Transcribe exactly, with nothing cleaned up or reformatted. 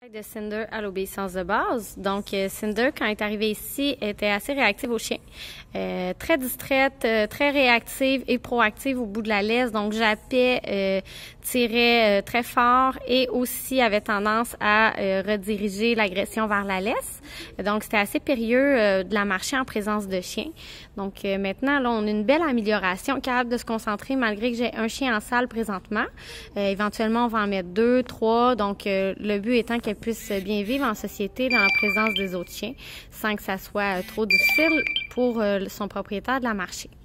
De Cinder à l'obéissance de base. Donc, euh, Cinder, quand elle est arrivée ici, était assez réactive au chien. Euh, très distraite, euh, très réactive et proactive au bout de la laisse. Donc, jappait, euh, tirait euh, très fort et aussi avait tendance à euh, rediriger l'agression vers la laisse. Donc, c'était assez périlleux euh, de la marcher en présence de chien. Donc, euh, maintenant, là, on a une belle amélioration, capable de se concentrer malgré que j'ai un chien en salle présentement. Euh, éventuellement, on va en mettre deux, trois. Donc, euh, le but étant qu'elle puisse bien vivre en société, là, en présence des autres chiens, sans que ça soit trop difficile pour euh, son propriétaire de la marcher.